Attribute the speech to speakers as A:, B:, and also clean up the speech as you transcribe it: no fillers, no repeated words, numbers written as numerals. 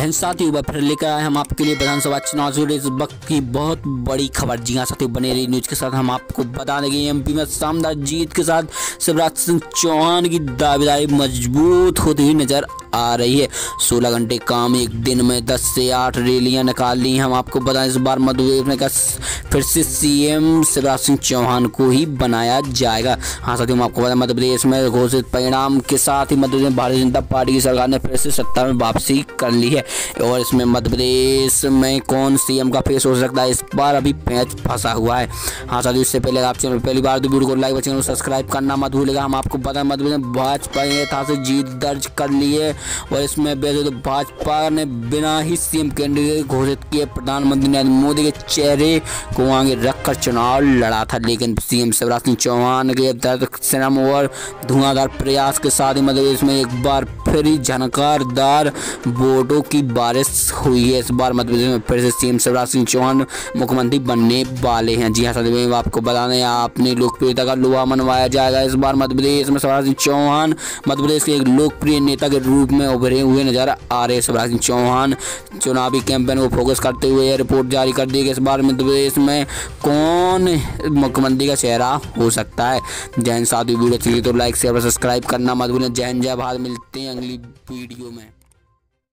A: जैन साथियों बार फिर लेकर आए हम आपके लिए विधानसभा चुनाव से जुड़े इस वक्त की बहुत बड़ी खबर। जी हाँ साथियों, बने रही न्यूज के साथ। हम आपको बता देंगे एमपी में शानदार जीत के साथ शिवराज सिंह चौहान की दावेदारी मजबूत होती हुई नजर आ रही है। 16 घंटे काम, एक दिन में 10 से 8 रैलियां निकाल ली। हम आपको बताएं इस बार मध्य प्रदेश में फिर से सीएम शिवराज सिंह चौहान को ही बनाया जाएगा। हाँ साथियों, हम आपको बताएं मध्य प्रदेश में घोषित परिणाम के साथ ही मध्य प्रदेश में भारतीय जनता पार्टी की सरकार ने फिर से सत्ता में वापसी कर ली है। और इसमें मध्य प्रदेश में कौन सीएम का फेस हो सकता है, इस बार अभी पैंच फंसा हुआ है। हाँ साथियों, इससे पहले आप चैनल पहली बार तो वीडियो को लाइक और चैनल को सब्सक्राइब करना मत भूलिएगा। हम आपको बताएं मध्य प्रदेश में भाजपा ने ऐतिहासिक जीत दर्ज कर ली है। और इसमें वैसे तो भाजपा ने बिना ही सीएम कैंडिडेट घोषित किए प्रधानमंत्री नरेंद्र मोदी के चेहरे को आगे रखकर चुनाव लड़ा था, लेकिन सीएम शिवराज सिंह चौहान के श्रम और धुआंधार प्रयास के साथ ही मध्य प्रदेश में एक बार फिर ही झनकारदार वोटों की बारिश हुई है। इस बार मध्य प्रदेश में फिर से सीएम शिवराज सिंह चौहान मुख्यमंत्री बनने वाले हैं। जी हाँ साथियों, आपको बता दें अपनी लोकप्रियता का लोहा मनवाया जाएगा। इस बार मध्य प्रदेश में शिवराज सिंह चौहान मध्य प्रदेश के एक लोकप्रिय नेता के रूप में उभरे हुए नजर आ रहे हैं। शिवराज सिंह चौहान चुनावी कैंपेन को फोकस करते हुए रिपोर्ट जारी कर दी कि इस बार मध्य प्रदेश में कौन मुख्यमंत्री का चेहरा हो सकता है। जैन साथियों, वीडियो अच्छी लगी तो लाइक शेयर और सब्सक्राइब करना मत भूलें। जय हिंद, जय भारत। मिलते हैं अगली वीडियो में।